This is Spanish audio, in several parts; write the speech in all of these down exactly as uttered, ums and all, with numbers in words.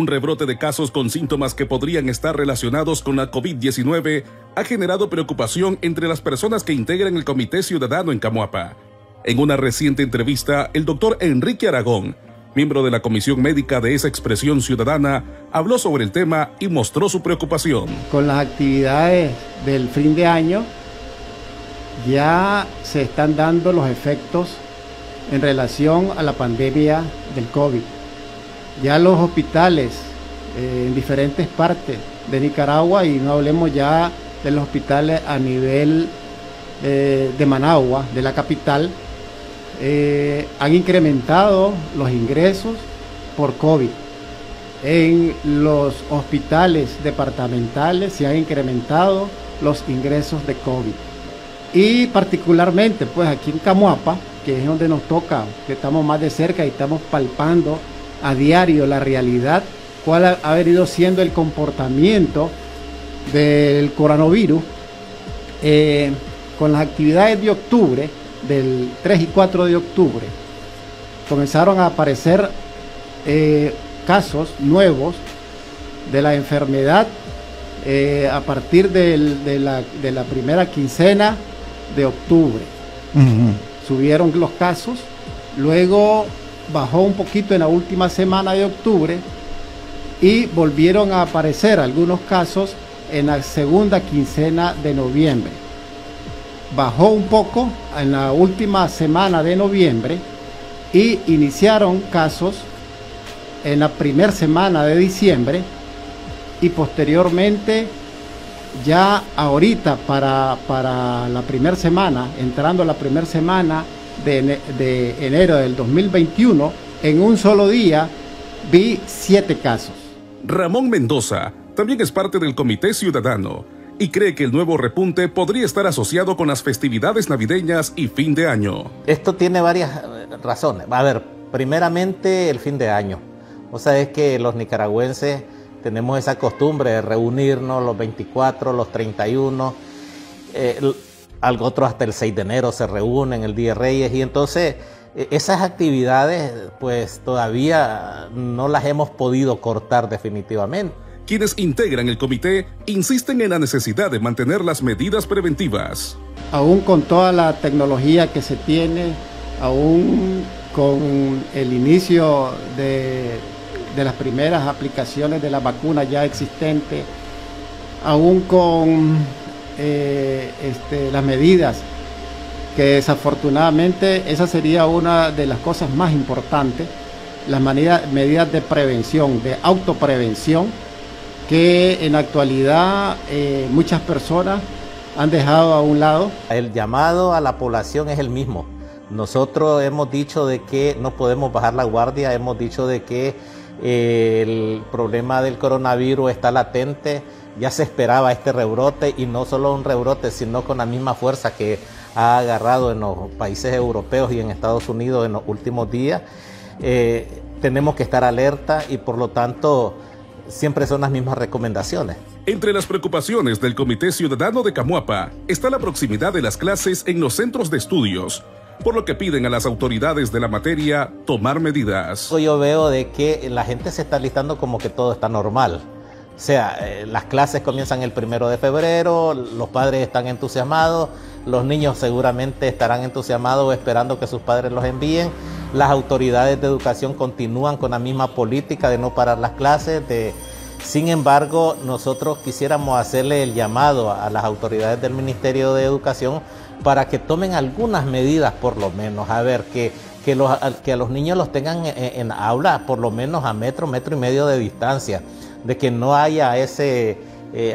Un rebrote de casos con síntomas que podrían estar relacionados con la COVID diecinueve ha generado preocupación entre las personas que integran el Comité Ciudadano en Camuapa. En una reciente entrevista, el doctor Enrique Aragón, miembro de la Comisión Médica de esa expresión ciudadana, habló sobre el tema y mostró su preocupación. Con las actividades del fin de año, ya se están dando los efectos en relación a la pandemia del COVID. Ya los hospitales eh, en diferentes partes de Nicaragua, y no hablemos ya de los hospitales a nivel eh, de Managua, de la capital, eh, han incrementado los ingresos por COVID. En los hospitales departamentales se han incrementado los ingresos de COVID. Y particularmente, pues aquí en Camuapa, que es donde nos toca, que estamos más de cerca y estamos palpando a diario la realidad, cuál ha, ha venido siendo el comportamiento del coronavirus, eh, con las actividades de octubre, del tres y cuatro de octubre, comenzaron a aparecer eh, casos nuevos de la enfermedad eh, a partir del, de, la, de la primera quincena de octubre. Uh-huh. Subieron los casos, luego bajó un poquito en la última semana de octubre y volvieron a aparecer algunos casos en la segunda quincena de noviembre. Bajó un poco en la última semana de noviembre y iniciaron casos en la primera semana de diciembre, y posteriormente ya ahorita para, para la primera semana, entrando la primera semana de, de enero del dos mil veintiuno, en un solo día vi siete casos. Ramón Mendoza también es parte del Comité Ciudadano y cree que el nuevo repunte podría estar asociado con las festividades navideñas y fin de año. Esto tiene varias razones. A ver, primeramente el fin de año. O sea, es que los nicaragüenses tenemos esa costumbre de reunirnos los veinticuatro, los treinta y uno, eh, algo otro hasta el seis de enero se reúnen, el Día de Reyes, y entonces eh, esas actividades pues todavía no las hemos podido cortar definitivamente. Quienes integran el comité insisten en la necesidad de mantener las medidas preventivas. Aún con toda la tecnología que se tiene, aún con el inicio de, de las primeras aplicaciones de la vacuna ya existente, aún con eh, este, las medidas, que desafortunadamente esa sería una de las cosas más importantes, las medidas, medidas de prevención, de autoprevención, que en la actualidad eh, muchas personas han dejado a un lado. El llamado a la población es el mismo. Nosotros hemos dicho de que no podemos bajar la guardia, hemos dicho de que eh, el problema del coronavirus está latente, ya se esperaba este rebrote, y no solo un rebrote, sino con la misma fuerza que ha agarrado en los países europeos y en Estados Unidos en los últimos días. Eh, tenemos que estar alerta y por lo tanto siempre son las mismas recomendaciones. Entre las preocupaciones del Comité Ciudadano de Camuapa está la proximidad de las clases en los centros de estudios, por lo que piden a las autoridades de la materia tomar medidas. Yo veo de que la gente se está listando como que todo está normal. O sea, eh, las clases comienzan el primero de febrero, los padres están entusiasmados, los niños seguramente estarán entusiasmados esperando que sus padres los envíen. Las autoridades de educación continúan con la misma política de no parar las clases. De... Sin embargo, nosotros quisiéramos hacerle el llamado a las autoridades del Ministerio de Educación para que tomen algunas medidas, por lo menos, a ver, que, que, los, que a los niños los tengan en, en aula por lo menos a metro, metro y medio de distancia, de que no haya ese, eh,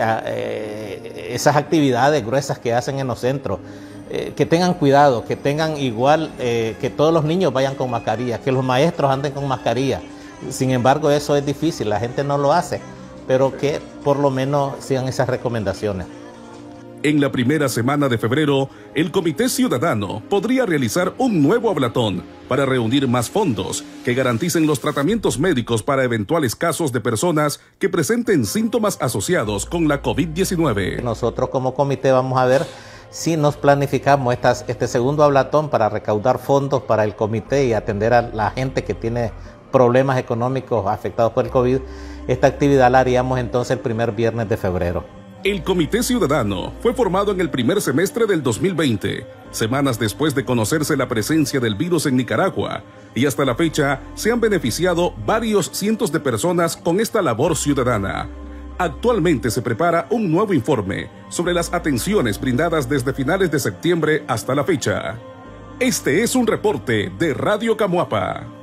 eh, esas actividades gruesas que hacen en los centros. Eh, que tengan cuidado, que tengan igual, eh, que todos los niños vayan con mascarilla, que los maestros anden con mascarilla. Sin embargo, eso es difícil, la gente no lo hace, pero que por lo menos sigan esas recomendaciones. En la primera semana de febrero, el Comité Ciudadano podría realizar un nuevo hablatón para reunir más fondos que garanticen los tratamientos médicos para eventuales casos de personas que presenten síntomas asociados con la COVID diecinueve. Nosotros como comité vamos a ver si nos planificamos estas, este segundo hablatón para recaudar fondos para el comité y atender a la gente que tiene problemas económicos afectados por el COVID, esta actividad la haríamos entonces el primer viernes de febrero. El Comité Ciudadano fue formado en el primer semestre del dos mil veinte, semanas después de conocerse la presencia del virus en Nicaragua, y hasta la fecha se han beneficiado varios cientos de personas con esta labor ciudadana. Actualmente se prepara un nuevo informe sobre las atenciones brindadas desde finales de septiembre hasta la fecha. Este es un reporte de Radio Camuapa.